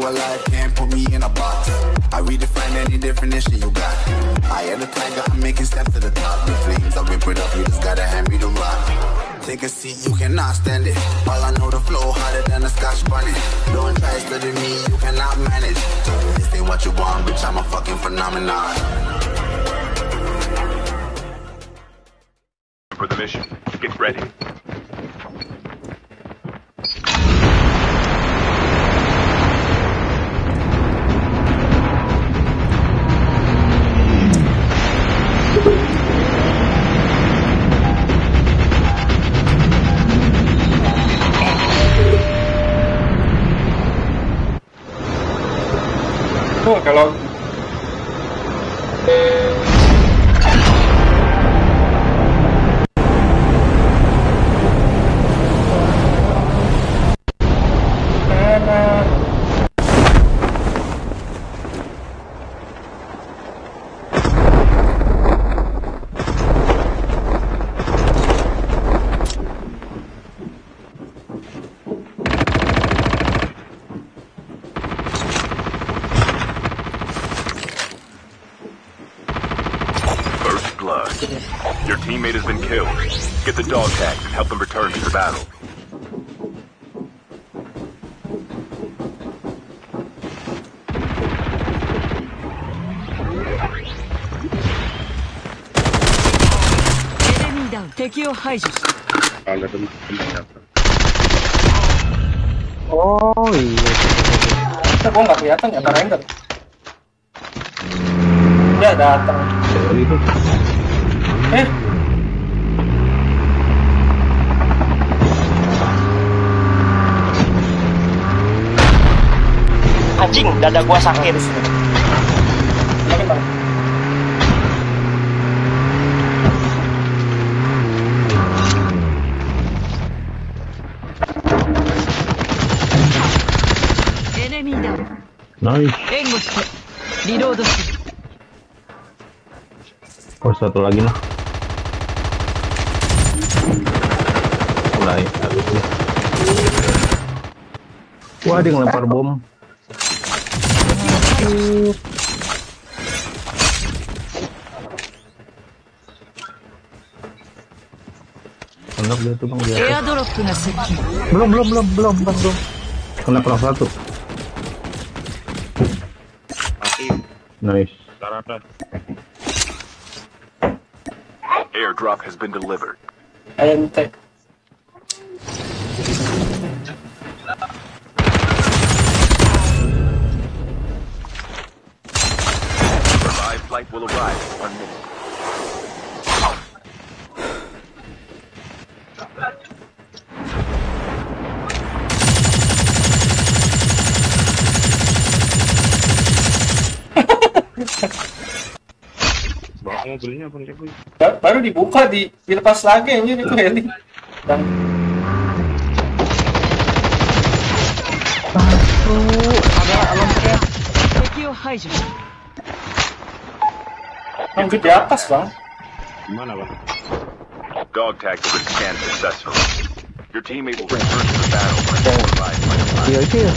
your life, can't put me in a box. I redefine any definition you got. I am the tiger, I'm making steps to the top. The flames, I rip it up, you just gotta hand me the rock. Take a seat, you cannot stand it. All I know, the flow harder than a scotch bonnet. Don't try studying me, you cannot manage. This ain't what you want, bitch, I'm a fucking phenomenon. For the mission, get ready. Kalau Your teammate has been killed. Get the dog tags and help them return to the battle. Enemy down. 敵を排除し。 oh iya. Kita gua nggak kelihatan ya karena ya datang. Anjing, dada gua sakit. Enemy down. Nice. Reload. Oh, satu lagi lah. Mulai. Wah, dia ngelempar bom. Enak dia tuh bang. Belum. Kena perang satu. Nice. Airdrop has been delivered. Ente. Revived flight will arrive in 1 minute. Mobilnya bang Cepuy. Baru dibuka dilepas lagi anjir itu heli. Dan ada alamnya. Tekio hijau. Lanjut di atas bang. Gimana bang? Dog tag has been scanned successfully. Your teammate will return to the battle when they revive by the fire. Iya sih.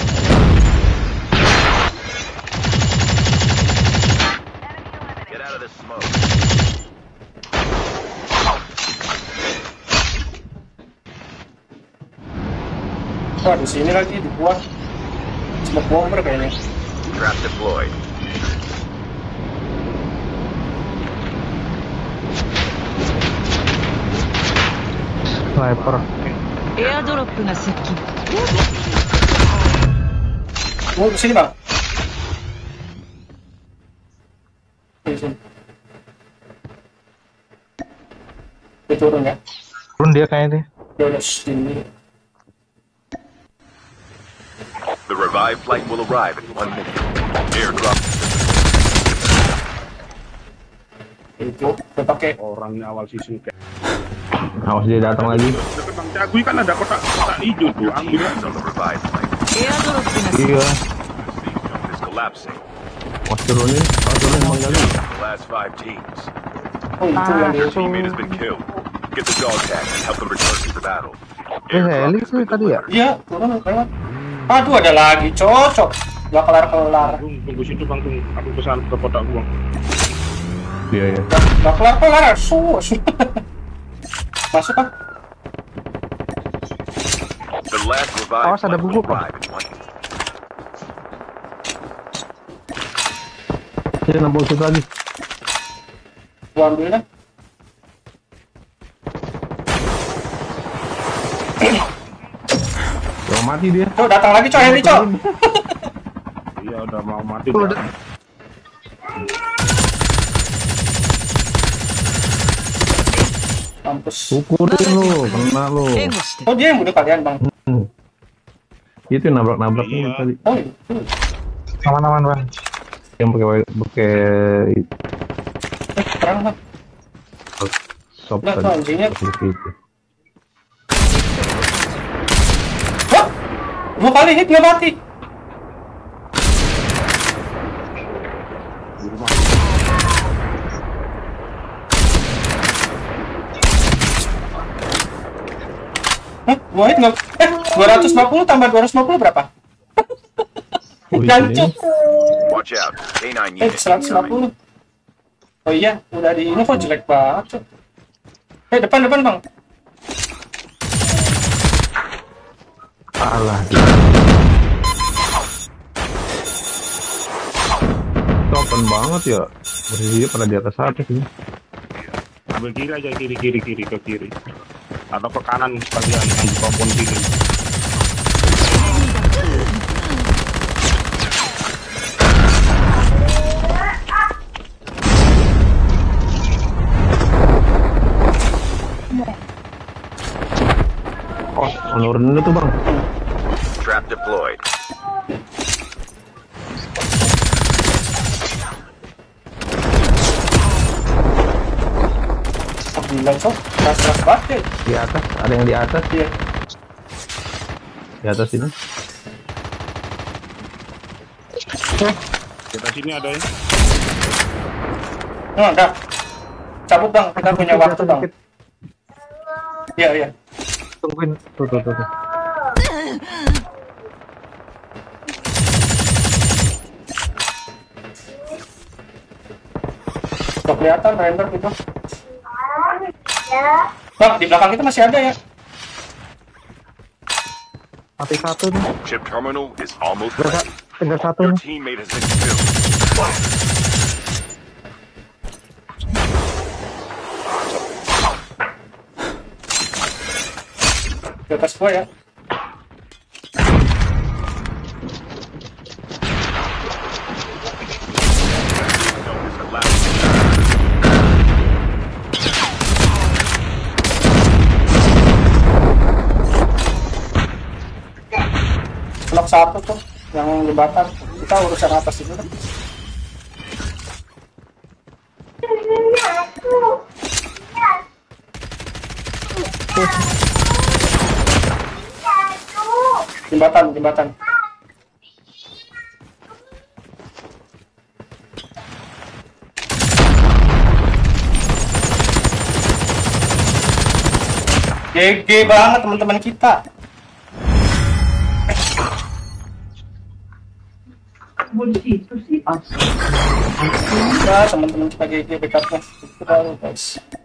Get out of this smoke. Wah di sini lagi dibuat smoke bomber kayaknya. Trap deployed. Sniper. Airdropが接近。 Oh di sini bang. Di sini. Dia turun ya. Turun dia kayaknya deh. Dia udah sini. The revived flight will arrive in 1 minute. Airdrop. Itu udah pakai Orangnya awal season kayak. Awas dia datang lagi. Dekat bang Cagui kan ada kotak hijau tuh, ambil aja. On the revived flight. Airdropが接近。 Iya. Is collapsing. Mas turunin bang Gali. The last 5 teams. oh itu yang dia. Your teammate has been killed. Get the dog tag and help them return to the battle. Heli sih tadi ya. Iya turun lewat. Aduh ada lagi cocok. Gak kelar-kelar. Tunggu situ bang, tunggu. Aku kesana ke kotak gua. Iya ya. Gak kelar-kelar. Masuk ah. The last revived Awas, ada flight will bubuk, arrive in 1 Saya nambah usus lagi. Gua ambil dah. Mau mati dia. Cok, datang lagi cok, Henry cok. Iya udah mau mati. Udah. Mampus. Pukulin lu, kena lu. 援護して Oh dia yang bunuh kalian bang. Itu yang nabrak-nabrak Iya. tadi. Oh itu. Aman-aman bang. Yang pakai Terang bang. sop Nah, tadi. tuh anjingnya. Seperti itu. Wah, 2 kali hit nggak mati. Hah? 2 hit nggak? 250 tambah 250 berapa? Wih, Gancuk. Watch out. K9 unit 150. incoming. Oh iya, udah di ini kok jelek banget. Cok. Depan bang. Alah. Open banget ya. Dia pada di atas atas ini. Ambil kiri aja, kiri ke kiri. Atau ke kanan sekalian ambil kompon kiri. Oh, nurunin itu bang. Trap deployed. Bilang cok, keras banget ya. Di atas, ada yang di atas. Iya. Di atas ini. Kita sini ada ya. Nah, udah. Cabut bang, kita punya waktu bang. Iya. Tungguin. Tuh. Udah kelihatan render gitu. Bang, di belakang kita masih ada ya. Mati satu nih. Chip terminal is almost ready. Tinggal satu Your nih. teammate has been killed. Di atas gua ya. Zone is allowed. Blok 1 tuh, yang jembatan. Kita urusan atas itu kan. Jembatan. GG banget teman-teman kita. Ya, teman-teman kita GG backupnya. Itu baru guys.